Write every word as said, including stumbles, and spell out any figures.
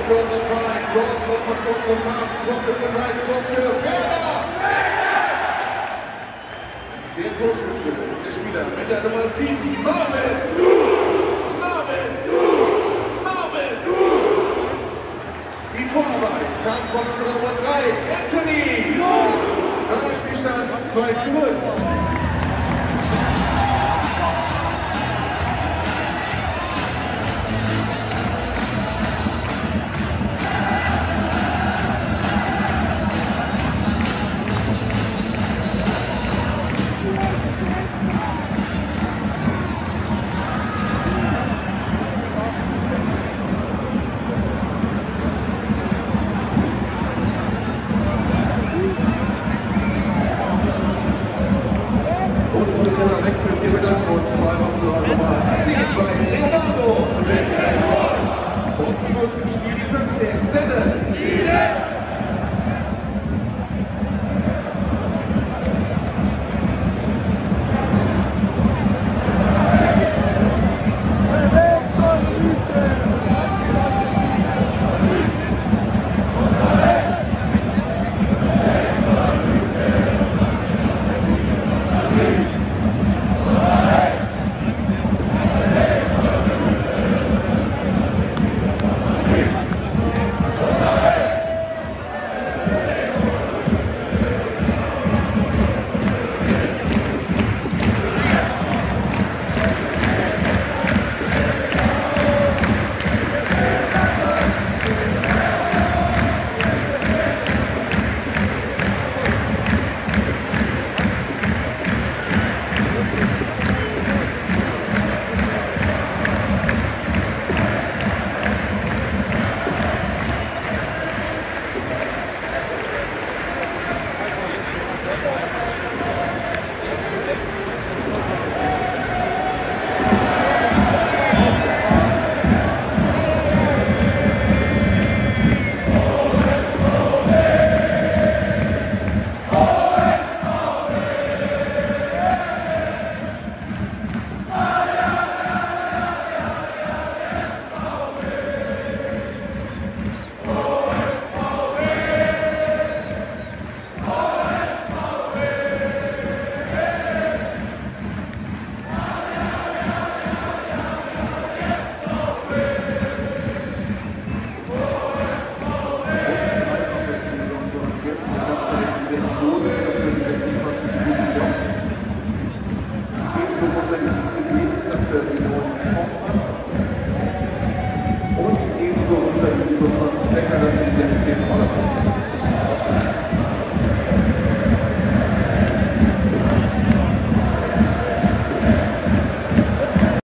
für unseren Verein, Tor für unsere Farben, Tor für den Preis, Tor für Werder! Der Torschütze ist der Spieler mit der Nummer sieben, Marvin! Marvin! Marvin! Die Vorarbeit kam von unserer Nummer drei, Anthony! Da Spielstand zwei zu null.